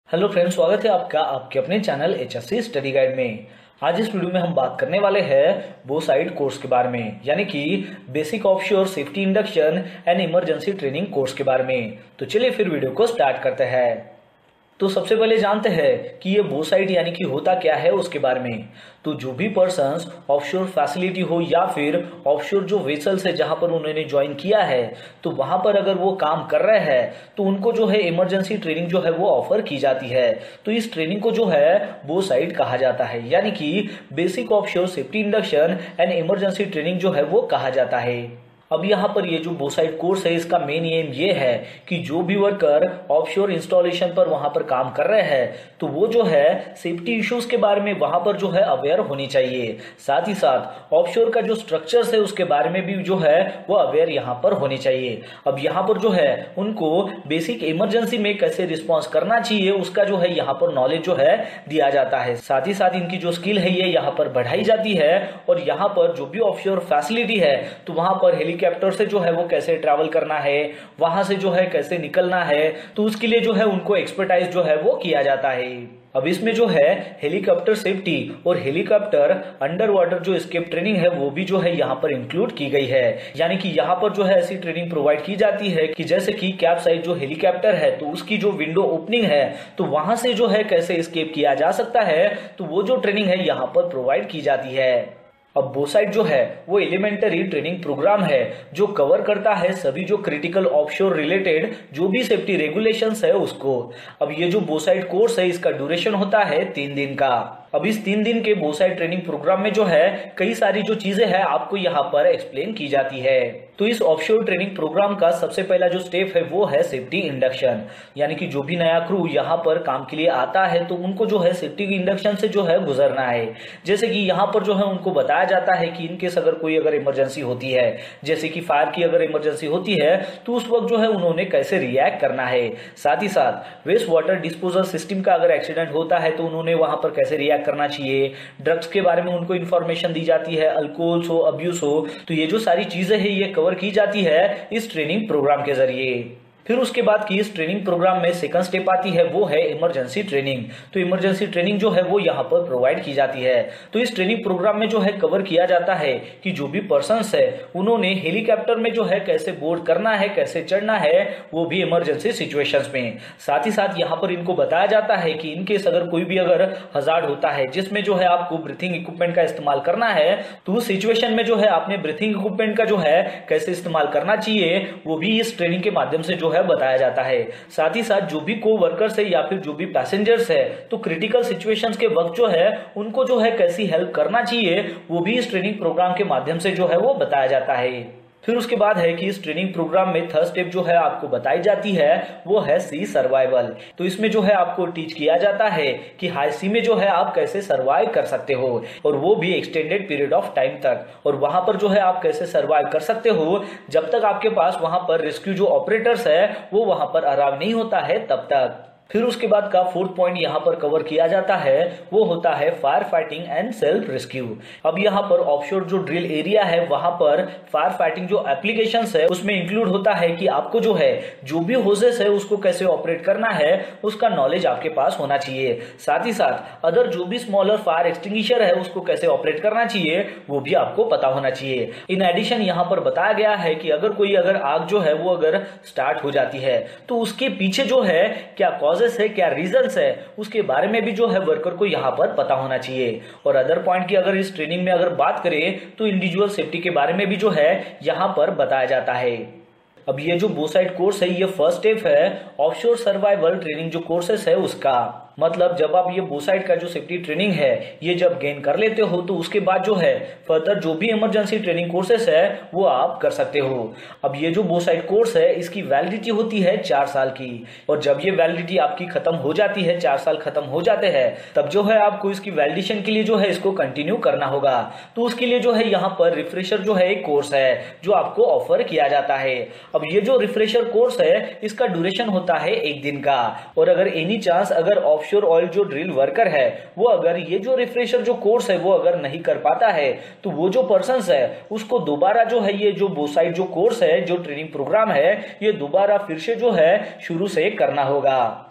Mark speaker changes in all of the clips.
Speaker 1: Hello friends, स्वागत है आपका आपके अपने चैनल HSC स्टडी गाइड में। आज इस वीडियो में हम बात करने वाले हैं बोसाइट कोर्स के बारे में, यानी कि basic offshore safety induction and emergency training course के बारे में। तो चलिए फिर वीडियो को स्टार्ट करते हैं। तो सबसे पहले जानते हैं कि ये बोसाइट यानी कि होता क्या है उसके बारे में। तो जो भी पर्सन्स ऑफशोर फैसिलिटी हो या फिर ऑफशोर जो वेसल्स है जहां पर उन्होंने ज्वाइन किया है, तो वहां पर अगर वो काम कर रहे हैं तो उनको जो है इमरजेंसी ट्रेनिंग जो है वो ऑफर की जाती है। तो इस ट्रेनिंग को जो है बोसाइट कहा जाता है, यानी कि basic offshore safety induction and emergency training जो है वो कहा जाता है। अब यहाँ पर ये जो बोसाइट कोर्स है इसका मेन एम ये है कि जो भी वर्कर ऑफशोर इंस्टॉलेशन पर वहां पर काम कर रहे हैं तो वो जो है सेफ्टी इश्यूज के बारे में वहां पर जो है अवेयर होनी चाहिए। साथ ही साथ ऑफशोर का जो स्ट्रक्चर्स है उसके बारे में भी जो है वो अवेयर यहाँ पर होने चाहिए। अब यहाँ पर जो है उनको बेसिक इमरजेंसी में कैसे रिस्पॉन्स करना चाहिए उसका जो है यहाँ पर नॉलेज जो है दिया जाता है। साथ ही साथ इनकी जो स्किल है ये यहाँ पर बढ़ाई जाती है और यहाँ पर जो भी ऑफशोर फैसिलिटी है तो वहां पर हेलीकॉप्टर से जो है वो कैसे ट्रैवल करना है, वहां से जो है कैसे निकलना है, तो उसके लिए जो है उनको एक्सपर्टाइज जो है वो किया जाता है। अब इसमें जो है हेलीकॉप्टर सेफ्टी और हेलीकॉप्टर अंडर वाटर जो एस्केप ट्रेनिंग है वो भी जो है यहाँ पर इंक्लूड की गई है। यानी कि यहाँ पर जो है ऐसी ट्रेनिंग प्रोवाइड की जाती है कि जैसे कि कैप्साइज जो हेलीकॉप्टर है तो उसकी जो विंडो ओपनिंग है तो वहां से जो है कैसे एस्केप किया जा सकता है, तो वो जो ट्रेनिंग है यहाँ पर प्रोवाइड की जाती है। अब बोसाइट जो है वो एलिमेंटरी ट्रेनिंग प्रोग्राम है जो कवर करता है सभी जो क्रिटिकल ऑफशोर रिलेटेड जो भी सेफ्टी रेगुलेशंस है उसको। अब ये जो बोसाइट कोर्स है इसका ड्यूरेशन होता है 3 दिन का। अब इस 3 दिन के बोसाइट ट्रेनिंग प्रोग्राम में जो है कई सारी जो चीजें हैं आपको यहाँ पर एक्सप्लेन की जाती है। तो इस ऑफशोर ट्रेनिंग प्रोग्राम का सबसे पहला जो स्टेप है वो है सेफ्टी इंडक्शन, यानी कि जो भी नया क्रू यहाँ पर काम के लिए आता है तो उनको जो है सेफ्टी इंडक्शन से जो है गुजरना है। जैसे कि यहाँ पर जो है उनको बताया जाता है कि इनकेस अगर इमरजेंसी होती है, जैसे कि फायर की अगर इमरजेंसी होती है तो उस वक्त जो है उन्होंने कैसे रिएक्ट करना है। साथ ही साथ वेस्ट वाटर डिस्पोजल सिस्टम का अगर एक्सीडेंट होता है तो उन्होंने वहां पर कैसे रिएक्ट करना चाहिए। ड्रग्स के बारे में उनको इन्फॉर्मेशन दी जाती है, अल्कोहल हो, अब्यूज हो, तो ये जो सारी चीजें हैं ये कवर की जाती है इस ट्रेनिंग प्रोग्राम के जरिए। फिर उसके बाद की इस ट्रेनिंग प्रोग्राम में सेकंड स्टेप आती है वो है इमरजेंसी ट्रेनिंग। तो इमरजेंसी ट्रेनिंग जो है वो यहाँ पर प्रोवाइड की जाती है। तो इस ट्रेनिंग प्रोग्राम में जो है कवर किया जाता है कि जो भी पर्सन्स है उन्होंने हेलीकॉप्टर में जो है कैसे बोर्ड करना है, कैसे चढ़ना है, वो भी इमरजेंसी सिचुएशंस में। साथ ही साथ यहाँ पर इनको बताया जाता है कि इनकेस कोई भी हजार्ड होता है जिसमें जो है आपको ब्रीथिंग इक्विपमेंट का इस्तेमाल करना है तो उस सिचुएशन में जो है आपने ब्रीथिंग इक्विपमेंट का जो है कैसे इस्तेमाल करना चाहिए वो भी इस ट्रेनिंग के माध्यम से जो है बताया जाता है। साथ ही साथ जो भी को वर्कर्स है या फिर जो भी पैसेंजर्स है तो क्रिटिकल सिचुएशंस के वक्त जो है उनको जो है कैसी हेल्प करना चाहिए वो भी इस ट्रेनिंग प्रोग्राम के माध्यम से जो है वो बताया जाता है। फिर उसके बाद है कि इस ट्रेनिंग प्रोग्राम में थर्ड स्टेप जो है आपको बताई जाती है वो है सी सर्वाइवल। तो इसमें जो है आपको टीच किया जाता है कि हाई सी में जो है आप कैसे सर्वाइव कर सकते हो और वो भी एक्सटेंडेड पीरियड ऑफ टाइम तक। और वहां पर जो है आप कैसे सर्वाइव कर सकते हो जब तक आपके पास वहां पर रेस्क्यू जो ऑपरेटर्स है वो वहां पर अराइव नहीं होता है तब तक। फिर उसके बाद का फोर्थ पॉइंट यहाँ पर कवर किया जाता है वो होता है fire fighting and self rescue. अब यहाँ पर ऑफशोर जो ड्रिल एरिया है वहां पर फायर फाइटिंग जो एप्लीकेशंस है उसमें इंक्लूड होता है कि आपको जो है जो भी होजेस है उसको कैसे ऑपरेट करना है उसका नॉलेज आपके पास होना चाहिए। साथ ही साथ अदर जो भी स्मॉलर फायर एक्सटिंग्विशर है उसको कैसे ऑपरेट करना चाहिए वो भी आपको पता होना चाहिए। इन एडिशन यहाँ पर बताया गया है कि अगर आग जो है वो स्टार्ट हो जाती है तो उसके पीछे जो है क्या है, क्या रीजंस है, उसके बारे में भी जो है वर्कर को यहाँ पर पता होना चाहिए। और अदर पॉइंट की इस ट्रेनिंग में बात करें तो इंडिविजुअल सेफ्टी के बारे में भी जो है यहाँ पर बताया जाता है। अब ये जो बोसाइट कोर्स है ये फर्स्ट स्टेप है ऑफशोर सर्वाइवल ट्रेनिंग जो कोर्सेस है उसका। मतलब जब आप ये बोसाइट का जो सेफ्टी ट्रेनिंग है ये जब गेन कर लेते हो तो उसके बाद जो है फर्दर जो भी इमरजेंसी ट्रेनिंग कोर्सेस है वो आप कर सकते हो। अब ये जो बोसाइट कोर्स है इसकी वैलिडिटी होती है 4 साल की और जब ये वैलिडिटी आपकी खत्म हो जाती है, 4 साल खत्म हो जाते हैं, तब जो है आपको इसकी वैलिडेशन के लिए जो है इसको कंटिन्यू करना होगा। तो उसके लिए जो है यहाँ पर रिफ्रेशर जो है एक कोर्स है जो आपको ऑफर किया जाता है। अब ये जो रिफ्रेशर कोर्स है इसका ड्यूरेशन होता है 1 दिन का। और अगर एनी चांस ऑफशोर ऑयल जो ड्रिल वर्कर है वो ये जो रिफ्रेशर जो कोर्स है वो नहीं कर पाता है तो वो जो पर्सन्स है उसको दोबारा जो है ये जो बोसाइट जो कोर्स है जो ट्रेनिंग प्रोग्राम है ये दोबारा फिर से जो है शुरू से करना होगा।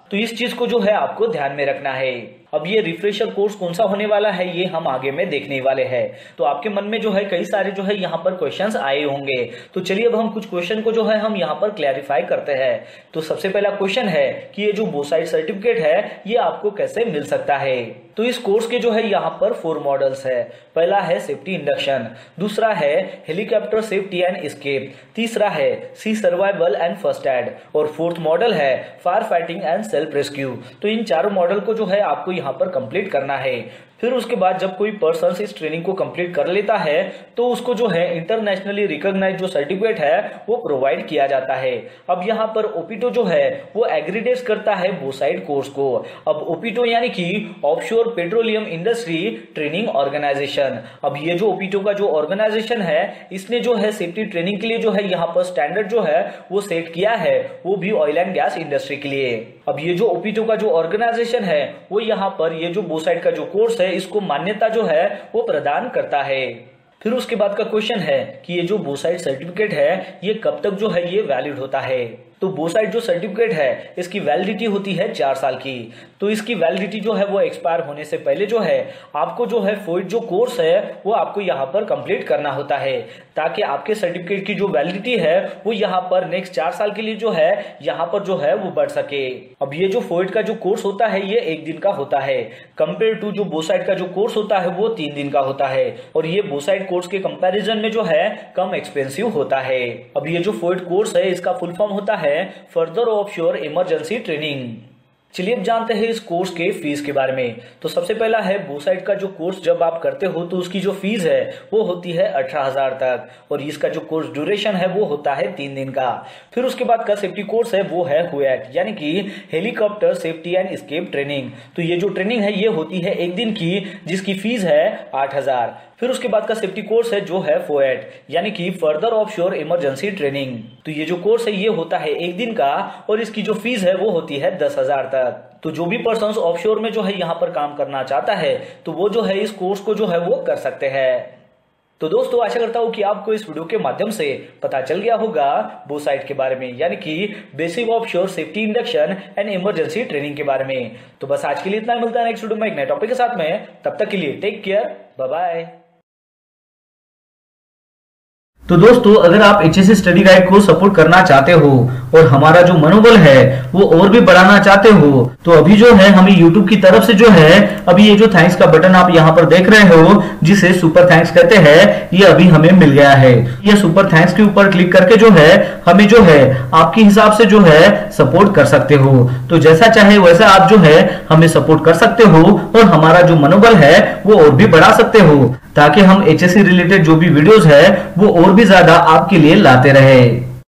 Speaker 1: तो इस चीज को जो है आपको ध्यान में रखना है। अब ये रिफ्रेशर कोर्स कौन सा होने वाला है ये हम आगे में देखने वाले हैं। तो आपके मन में जो है कई सारे जो है यहाँ पर क्वेश्चंस आए होंगे। तो चलिए अब हम कुछ क्वेश्चन को जो है हम यहाँ पर क्लैरिफाई करते हैं। तो सबसे पहला क्वेश्चन है कि ये जो बोसाइट सर्टिफिकेट है ये आपको कैसे मिल सकता है। तो इस कोर्स के जो है यहाँ पर 4 मॉडल्स है। पहला है सेफ्टी इंडक्शन, दूसरा है हेलीकॉप्टर सेफ्टी एंड एस्केप, तीसरा है sea survival and first aid और फोर्थ मॉडल है fire fighting and self rescue. तो इन चारों मॉडल को जो है आपको यहाँ पर कंप्लीट करना है। फिर उसके बाद जब कोई पर्सन इस ट्रेनिंग को कंप्लीट कर लेता है तो उसको जो है इंटरनेशनली रिकॉग्नाइज्ड जो सर्टिफिकेट है वो प्रोवाइड किया जाता है। अब यहाँ पर ओपीटो जो है वो एग्रीडेट करता है बोसाइट कोर्स को। अब ओपीटो यानी कि offshore petroleum industry training organisation. अब ये जो ओपीटो का जो ऑर्गेनाइजेशन है इसने जो है सेफ्टी ट्रेनिंग के लिए जो है यहाँ पर स्टैंडर्ड जो है वो सेट किया है, वो भी ऑयल एंड गैस इंडस्ट्री के लिए। अब ये जो ओपीटो का जो ऑर्गेनाइजेशन है वो यहाँ पर ये जो बोसाइट का जो कोर्स है इसको मान्यता जो है वो प्रदान करता है। फिर उसके बाद का क्वेश्चन है कि ये जो बोसाइट सर्टिफिकेट है ये कब तक जो है ये वैलिड होता है। तो बोसाइट जो सर्टिफिकेट है इसकी वैलिडिटी होती है 4 साल की। तो इसकी वैलिडिटी जो है वो एक्सपायर होने से पहले जो है आपको जो है फोइट जो कोर्स है वो आपको यहाँ पर कंप्लीट करना होता है, ताकि आपके सर्टिफिकेट की जो वैलिडिटी है वो यहाँ पर नेक्स्ट 4 साल के लिए जो है यहाँ पर जो है वो बढ़ सके। अब ये जो फोइट का जो कोर्स होता है ये 1 दिन का होता है, कंपेयर टू जो बोसाइट का जो कोर्स होता है वो 3 दिन का होता है। और ये बोसाइट कोर्स के कंपैरिजन में जो है कम एक्सपेंसिव होता है। अब ये जो फोइट कोर्स है इसका फुल फॉर्म होता है फर्दर ऑफशोर इमरजेंसी ट्रेनिंग। चलिए अब जानते हैं इस कोर्स के फीस के बारे में। तो सबसे पहला है बोसाइट का जो कोर्स जब आप करते हो तो उसकी जो फीस है वो होती है 18,000 तक, और इसका जो कोर्स ड्यूरेशन है वो होता है 3 दिन का। फिर उसके बाद का सेफ्टी कोर्स है वो है हुएट यानी कि helicopter safety and escape training. तो ये जो ट्रेनिंग है ये होती है 1 दिन की, जिसकी फीस है 8,000। फिर उसके बाद का सेफ्टी कोर्स है जो है फोएट यानी कि फर्दर ऑफशोर इमरजेंसी ट्रेनिंग। तो ये जो कोर्स है ये होता है 1 दिन का और इसकी जो फीस है वो होती है 10,000 तक। तो जो भी पर्सन ऑफशोर में जो है यहाँ पर काम करना चाहता है तो वो जो है इस कोर्स को जो है वो कर सकते हैं। तो दोस्तों आशा करता हूँ कि आपको इस वीडियो के माध्यम से पता चल गया होगा बोसाइट के बारे में, यानी कि basic offshore safety induction and emergency training के बारे में। तो बस आज के लिए इतना, मिलता है नेक्स्ट वीडियो में एक नए टॉपिक के साथ में। तब तक के लिए टेक केयर, बाय बाय। तो दोस्तों अगर आप एचएससी स्टडी गाइड को सपोर्ट करना चाहते हो और हमारा जो मनोबल है वो और भी बढ़ाना चाहते हो तो अभी जो है हमें यूट्यूब की तरफ से जो है अभी ये जो थैंक्स का बटन आप यहाँ पर देख रहे हो जिसे सुपर थैंक्स कहते हैं, ये अभी हमें मिल गया है। ये सुपर थैंक्स के ऊपर क्लिक करके जो है हमें जो है आपके हिसाब से जो है सपोर्ट कर सकते हो। तो जैसा चाहे वैसा आप जो है हमें सपोर्ट कर सकते हो और हमारा जो मनोबल है वो और भी बढ़ा सकते हो, ताकि हम एचएससी रिलेटेड जो भी वीडियोस है वो और भी ज्यादा आपके लिए लाते रहे।